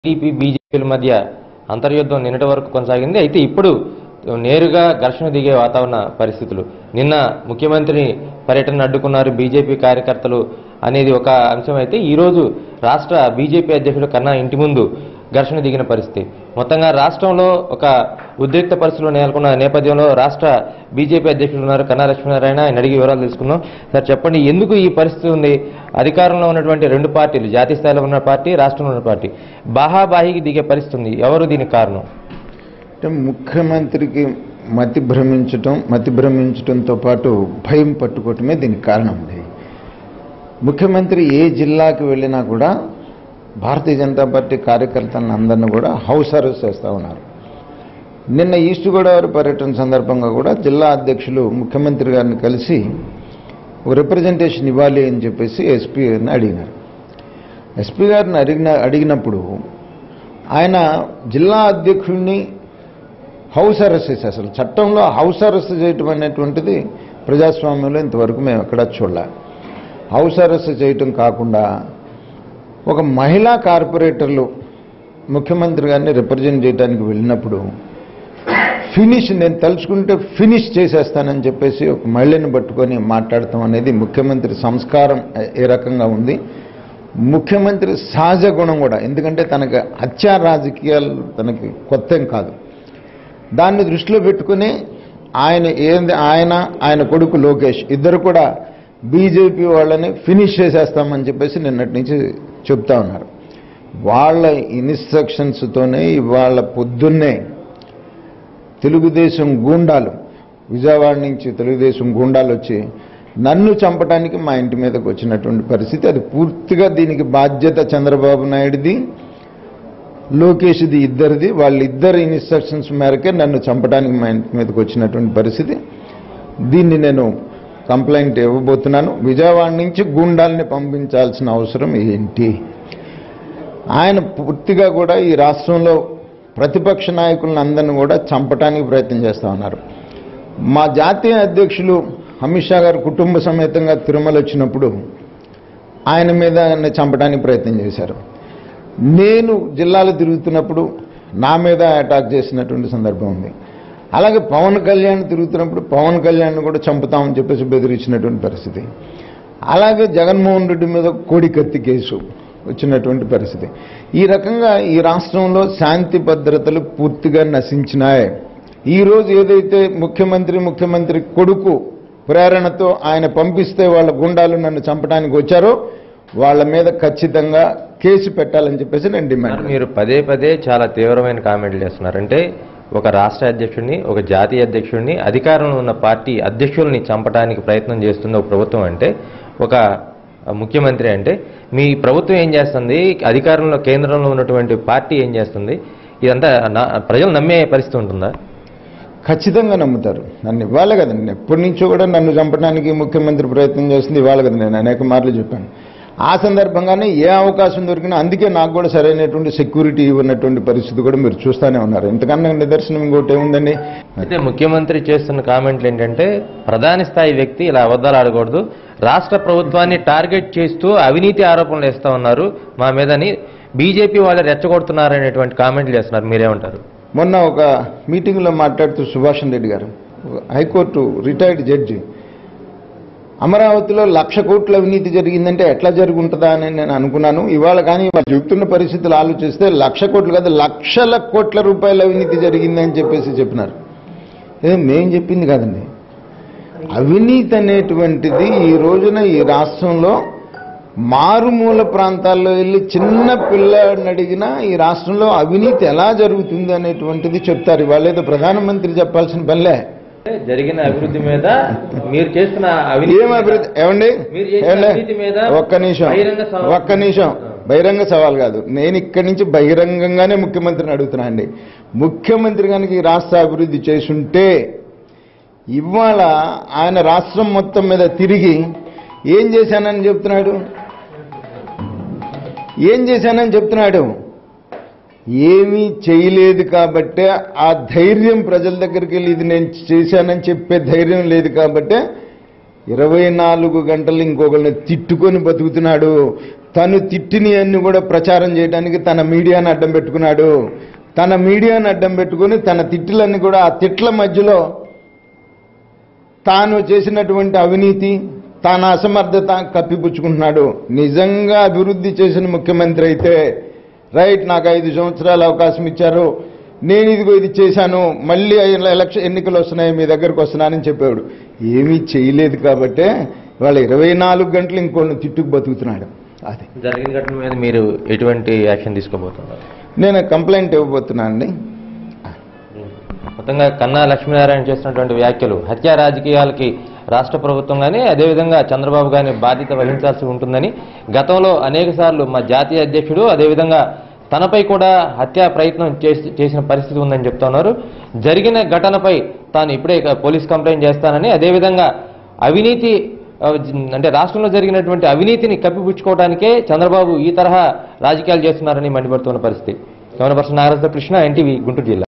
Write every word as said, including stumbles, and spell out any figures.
TDP బీజేపీల మధ్య అంతర్యుద్ధం నిన్నటి వరకు కొనసాగింది. అయితే ఇప్పుడు నేరుగా ఘర్షణ దిగే వాతావరణ పరిస్థితులు. నిన్న ముఖ్యమంత్రి పర్యటన అడ్డుకున్నారు బీజేపీ కార్యకర్తలు అనేది ఒక అంశం అయితే ఈరోజు రాష్ట్ర బీజేపీ అధ్యక్షుడు కన్నా ఇంటి ముందు ఘర్షణ దిగిన పరిస్థితి. మొత్తంగా రాష్ట్రంలో ఒక ఉద్రిక్త పరిస్థితులు నెలకొన్న నేపథ్యంలో రాష్ట్ర బీజేపీ అధ్యక్షులు ఉన్నారు కన్నా లక్ష్మీనారాయణ. ఆయన అడిగి వివరాలు తెలుసుకుందాం. సార్ చెప్పండి, ఎందుకు ఈ పరిస్థితి ఉంది? అధికారంలో ఉన్నటువంటి రెండు పార్టీలు, జాతీయ స్థాయిలో ఉన్న పార్టీ, రాష్ట్రంలో ఉన్న పార్టీ బాహాబాహికి దిగే పరిస్థితి ఉంది. ఎవరు దీనికి కారణం? అంటే ముఖ్యమంత్రికి మతి భ్రమించటం మతి భ్రమించడంతో పాటు భయం పట్టుకోవటమే దీనికి కారణం ఉంది. ముఖ్యమంత్రి ఏ జిల్లాకి వెళ్ళినా కూడా భారతీయ జనతా పార్టీ కార్యకర్తలను అందరినీ కూడా హౌస్ అరెస్ట్ చేస్తూ ఉన్నారు. నిన్న ఈస్ట్ గోదావరి పర్యటన సందర్భంగా కూడా జిల్లా అధ్యక్షులు ముఖ్యమంత్రి గారిని కలిసి ఒక రిప్రజెంటేషన్ ఇవ్వాలి అని చెప్పేసి ఎస్పీ గారిని అడిగినారు. ఎస్పీ గారిని అడిగిన అడిగినప్పుడు ఆయన జిల్లా అధ్యక్షుడిని హౌస్ అరెస్ట్ చేసి, అసలు చట్టంలో హౌస్ అరెస్ట్ చేయటం అనేటువంటిది ప్రజాస్వామ్యంలో ఇంతవరకు మేము ఎక్కడా చూడలే. హౌస్ అరెస్ట్ చేయటం కాకుండా ఒక మహిళా కార్పొరేటర్లు ముఖ్యమంత్రి గారిని రిప్రజెంట్ చేయడానికి వెళ్ళినప్పుడు ఫినిష్ నేను తలుచుకుంటే ఫినిష్ చేసేస్తానని చెప్పేసి ఒక మహిళని పట్టుకొని మాట్లాడటం అనేది ముఖ్యమంత్రి సంస్కారం ఏ రకంగా ఉంది, ముఖ్యమంత్రి సహజ గుణం కూడా. ఎందుకంటే తనకి హత్యా రాజకీయాలు తనకి కొత్తేం కాదు. దాన్ని దృష్టిలో పెట్టుకుని ఆయన ఏంది ఆయన ఆయన కొడుకు లోకేష్ ఇద్దరు కూడా బీజేపీ వాళ్ళని ఫినిష్ చేసేస్తామని చెప్పేసి నిన్నటి నుంచి చెప్తా ఉన్నారు. వాళ్ళ ఇన్స్ట్రక్షన్స్తోనే ఇవాళ పొద్దున్నే తెలుగుదేశం గూండాలు, విజయవాడ నుంచి తెలుగుదేశం గూండాలు వచ్చి నన్ను చంపడానికి మా ఇంటి మీదకి వచ్చినటువంటి పరిస్థితి. అది పూర్తిగా దీనికి బాధ్యత చంద్రబాబు నాయుడిది, లోకేష్ది, ఇద్దరిది. వాళ్ళిద్దరు ఇన్స్ట్రక్షన్స్ మేరకే నన్ను చంపడానికి మా ఇంటి మీదకి వచ్చినటువంటి పరిస్థితి. దీన్ని నేను కంప్లైంట్ ఇవ్వబోతున్నాను. విజయవాడ నుంచి గూండాల్ని పంపించాల్సిన అవసరం ఏంటి? ఆయన పూర్తిగా కూడా ఈ రాష్ట్రంలో ప్రతిపక్ష నాయకులను అందరినీ కూడా చంపడానికి ప్రయత్నం చేస్తూ ఉన్నారు. మా జాతీయ అధ్యక్షులు అమిత్ షా గారు కుటుంబ సమేతంగా తిరుమల వచ్చినప్పుడు ఆయన మీద చంపడానికి ప్రయత్నం చేశారు. నేను జిల్లాలో తిరుగుతున్నప్పుడు నా మీద అటాక్ చేసినటువంటి సందర్భం ఉంది. అలాగే పవన్ కళ్యాణ్ తిరుగుతున్నప్పుడు పవన్ కళ్యాణ్ కూడా చంపుతామని చెప్పేసి బెదిరించినటువంటి పరిస్థితి. అలాగే జగన్మోహన్ రెడ్డి మీద కోడికత్తి కేసు వచ్చినటువంటి పరిస్థితి. ఈ రకంగా ఈ రాష్ట్రంలో శాంతి భద్రతలు పూర్తిగా నశించినాయి. ఈరోజు ఏదైతే ముఖ్యమంత్రి ముఖ్యమంత్రి కొడుకు ప్రేరణతో ఆయన పంపిస్తే వాళ్ళ గుండాలు నన్ను చంపడానికి వచ్చారో వాళ్ళ మీద ఖచ్చితంగా కేసు పెట్టాలని చెప్పేసి నేను డిమాండ్. మీరు పదే పదే చాలా తీవ్రమైన కామెంట్లు చేస్తున్నారు. అంటే ఒక రాష్ట్ర అధ్యక్షుడిని, ఒక జాతీయ అధ్యక్షుడిని, అధికారంలో ఉన్న పార్టీ అధ్యక్షుల్ని చంపడానికి ప్రయత్నం చేస్తుంది ఒక ప్రభుత్వం అంటే, ఒక ముఖ్యమంత్రి అంటే, మీ ప్రభుత్వం ఏం చేస్తుంది? అధికారంలో కేంద్రంలో ఉన్నటువంటి పార్టీ ఏం చేస్తుంది? ఇదంతా ప్రజలు నమ్మే పరిస్థితి ఉంటుందా? ఖచ్చితంగా నమ్ముతారు. నన్ను ఇవ్వాలి కదండి. ఎప్పటి నుంచో కూడా నన్ను చంపడానికి ముఖ్యమంత్రి ప్రయత్నం చేస్తుంది ఇవ్వాలి కదా. నేను అనేక మార్లు చెప్పాను. ఆ సందర్భంగానే ఏ అవకాశం దొరికినా, అందుకే నాకు కూడా సరైనటువంటి సెక్యూరిటీ ఇవ్వనటువంటి పరిస్థితి కూడా మీరు చూస్తూనే ఉన్నారు. ఇంతకన్నా నిదర్శనం ఇంకోటి ఏముందండి? అయితే ముఖ్యమంత్రి చేస్తున్న కామెంట్లు ఏంటంటే, ప్రధాని స్థాయి వ్యక్తి ఇలా అబద్ధాలు ఆడకూడదు, రాష్ట్ర ప్రభుత్వాన్ని టార్గెట్ చేస్తూ అవినీతి ఆరోపణలు వేస్తూ ఉన్నారు మా మీదని బీజేపీ వాళ్ళు రెచ్చగొడుతున్నారు అనేటువంటి కామెంట్లు చేస్తున్నారు. మీరేమంటారు? మొన్న ఒక మీటింగ్లో మాట్లాడుతూ సుభాష్ రెడ్డి గారు, హైకోర్టు రిటైర్డ్ జడ్జి, అమరావతిలో లక్ష కోట్ల అవినీతి జరిగిందంటే ఎట్లా జరుగుంటుందా అని నేను అనుకున్నాను. ఇవాళ కానీ వాళ్ళు చెబుతున్న పరిస్థితులు ఆలోచిస్తే లక్ష కోట్లు కాదు లక్షల కోట్ల రూపాయల అవినీతి జరిగిందని చెప్పేసి చెప్పినారు. ఏదో మేం చెప్పింది కాదండి. అవినీతి అనేటువంటిది ఈ రోజున ఈ రాష్ట్రంలో మారుమూల ప్రాంతాల్లో వెళ్ళి చిన్న పిల్లాడిని అడిగినా ఈ రాష్ట్రంలో అవినీతి ఎలా జరుగుతుంది అనేటువంటిది చెప్తారు. ఇవాళ ఏదో ప్రధానమంత్రి చెప్పాల్సిన పనిలే. జరిగిన అభివృద్ధి మీద మీరు చేస్తున్న ఏం అభివృద్ధి ఏమండి? ఒక్క నిమిషం ఒక్క నిమిషం బహిరంగ సవాల్ కాదు. నేను ఇక్కడి నుంచి బహిరంగంగానే ముఖ్యమంత్రిని అడుగుతున్నా అండి. ముఖ్యమంత్రి కనుక ఈ రాష్ట్ర అభివృద్ధి చేసుంటే ఇవాళ ఆయన రాష్ట్రం మొత్తం మీద తిరిగి ఏం చేశానని చెప్తున్నాడు, ఏం చేశానని చెప్తున్నాడు. ఏమీ చేయలేదు కాబట్టే ఆ ధైర్యం ప్రజల దగ్గరికి వెళ్ళి ఇది నేను చేశానని చెప్పే ధైర్యం లేదు కాబట్టే ఇరవై నాలుగు గంటలు ఇంకొకరిని తిట్టుకొని బతుకుతున్నాడు. తను తిట్టిని అన్ని కూడా ప్రచారం చేయడానికి తన మీడియాను అడ్డం పెట్టుకున్నాడు. తన మీడియాను అడ్డం పెట్టుకుని తన తిట్టులన్నీ కూడా ఆ తిట్ల మధ్యలో తాను చేసినటువంటి అవినీతి, తాను అసమర్థత కప్పిపుచ్చుకుంటున్నాడు. నిజంగా అభివృద్ధి చేసిన ముఖ్యమంత్రి అయితే రైట్, నాకు ఐదు సంవత్సరాలు అవకాశం ఇచ్చారు, నేను ఇదిగో ఇది చేశాను, మళ్ళీ ఎలక్షన్ ఎన్నికలు వస్తున్నాయి, మీ దగ్గరకు వస్తున్నానని చెప్పాడు. ఏమీ చేయలేదు కాబట్టే వాళ్ళ ఇరవై నాలుగు గంటలు ఇంకోళ్ళని తిట్టుకు బతుకుతున్నాడు. అది జరిగిన ఘటన మీద మీరు ఎటువంటి యాక్షన్ తీసుకోబోతున్నారు? నేను కంప్లైంట్ ఇవ్వబోతున్నా అండి. మొత్తంగా కన్నా లక్ష్మీనారాయణ చేసినటువంటి వ్యాఖ్యలు హత్యా రాజకీయాలకి రాష్ట్ర ప్రభుత్వం కానీ అదేవిధంగా చంద్రబాబు కానీ బాధ్యత వహించాల్సి ఉంటుందని, గతంలో అనేక సార్లు మా జాతీయ అధ్యక్షుడు అదేవిధంగా తనపై కూడా హత్యా ప్రయత్నం చేసి చేసిన పరిస్థితి ఉందని చెప్తున్నారు. జరిగిన ఘటనపై తాను ఇప్పుడే పోలీస్ కంప్లైంట్ చేస్తానని, అదేవిధంగా అవినీతి అంటే రాష్ట్రంలో జరిగినటువంటి అవినీతిని కప్పిపుచ్చుకోవడానికే చంద్రబాబు ఈ తరహా రాజకీయాలు చేస్తున్నారని మండిపడుతున్న పరిస్థితి. Camera person Nagaraja Krishna, NTV, Guntur జిల్లా.